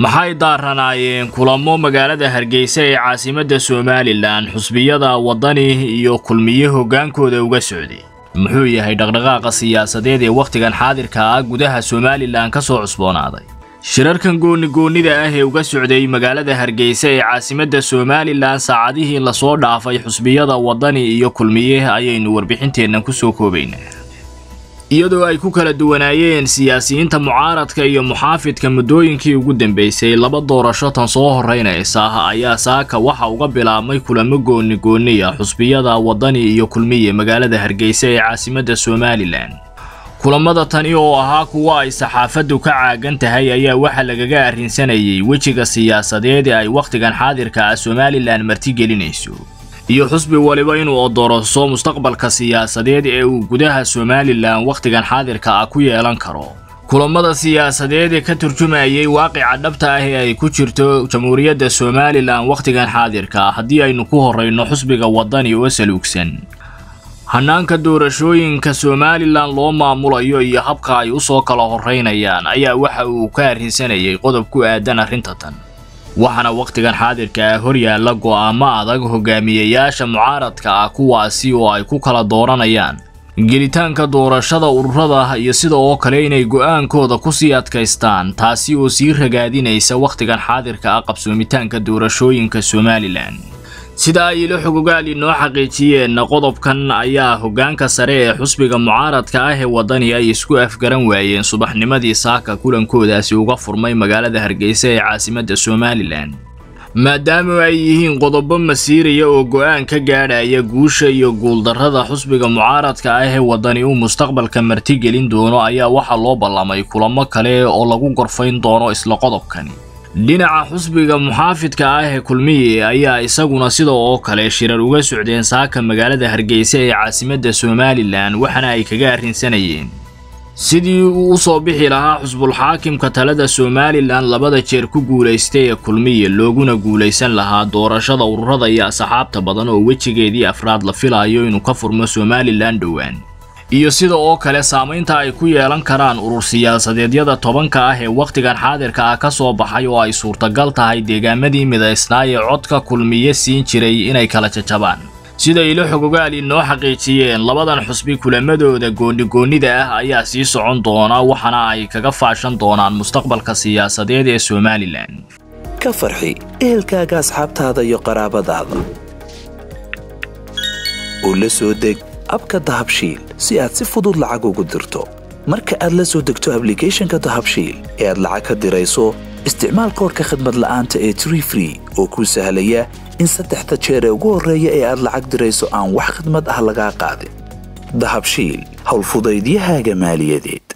maxay daaranaayeen kulamo magaalada Hargeysa ee caasimadda Soomaaliland xusbiyada wadani iyo kulmiye hogaankooda uga socday muxuu yahay dhaqdhaqaaqa siyaasadeed ee waqtigan xaadirka ah gudaha Soomaaliland ka soo cusboonaaday shirarkan goonida ah ee uga socday magaalada Hargeysa ee caasimadda Soomaaliland saacadihii la soo dhaafay xusbiyada wadani iyo kulmiye ayaynu warbixinteena ku soo koobaynaa iyadoo ay ku kala duwanaayeen siyaasiyiinta mucaaradka iyo muxaafidka muddooyinkii ugu dambeysay laba doorasho tan soo horeynaysa ayaa saaka waxa uga bilaabmay kulamo gooni ah xusbiyada wadani iyo kulmiye magaalada Hargeysa ee caasimadda Soomaaliland kulamada tani oo ahaa kuwa ay saxaafadu ka caagan tahay ayaa waxa lagaga arrinsanayay wejiga siyaasadeed ee ay waqtigan xaadirka ah Soomaaliland martigelinayso iyo xusbi waliba inuu doorasho mustaqbalka siyaasadeed ee uu gudaha Soomaaliland waqtigan xaadirka ah ku yeelan karo kulamada siyaasadeed ee ka turjumayay waaqica dhabta ah ee ay ku jirto jamhuuriyadda Soomaaliland waqtigan xaadirka haddii aynu ku horeyno xusbiga wadani oo saluugsan hanaanka doorashooyinka Soomaaliland loo maamulayo iyo habka ay u soo kala horeynayaan ayaa waxa uu ka arrinsanayay qodob ku aadan arrinta tan waxana waqtigan xaadirka hor yaala go'aamo adag hogaamiyayaasha mucaaradka ah kuwaasi oo ay ku kala dooranayaan gelitaanka doorashada ururada iyo sidoo kale inay go'aankooda ku sii adkaystaan taasi oo sii ragaadinaysa waqtigan xaadirka ah qabsoomitaanka doorashooyinka Soomaaliland sida ay ilo xogogaali noo xaqiijiyeen qodobkan ayaa hogaanka sare ee xusbiga mucaaradka ah ee wadani ay isku afgaran waayeen subaxnimadii saaka kulankoodaasi uga furmay magaalada Hargeysa ee caasimadda Soomaaliland maadaama ay yihiin qodobo masiiriya oo go'aan ka gaadhaya guusha iyo guuldarrada xusbiga mucaaradka ah ee wadani uu mustaqbalka martigelin doono ayaa waxa loo ballamay kulamo kale oo lagu gorfayn doono isla qodobkani dhinaca xusbiga muxaafidka ah ee kulmiye ayaa isaguna sidoo kale shirar uga socdeen saaka magaalada Hargeysa ee caasimadda Soomaaliland waxana ay kaga arrinsanayeen sidii uu soo bixi lahaa xusbul xaakimka talada Soomaaliland labada jeer ku guuleystay ee kulmiye looguna guuleysan lahaa doorashada ururada iyo asxaabta badan oo wejigeedii afraad la filayo inuu ka furmo Soomaaliland dhawaan iyo sidoo kale saameynta ay ku yeelan karaan urur siyaasadeedyada tobanka ah ee waqtigan xaadirka ah ka soo baxay oo ay suurtagal tahay deegaamadii midaysnaa ee codka kulmiye siin jiray inay kala jajabaan sida ilo xogogaali noo xaqiijiyeen labadan xusbi kulamadooda goonida ah ayaa sii socon doona waxana ay kaga faashan doonaan mustaqbalka siyaasadeed ee Soomaaliland ka farxi ehelkaaga asxaabtaada iyo qaraabadaada oo la soo deg abka dahabshiil si aad si fudud lacag ugu dirto marka aad la soo degto applicationka dahabshiil ee aad lacag ka dirayso isticmaal koodka khidmad la'aanta ee Tree Free oo ku sahlaya in saddexda jeer ee ugu horeeya ee aad lacag dirayso aan wax khidmad ah laga qaadin dahabshiil hawl fudaydiyahaaga maaliyadeed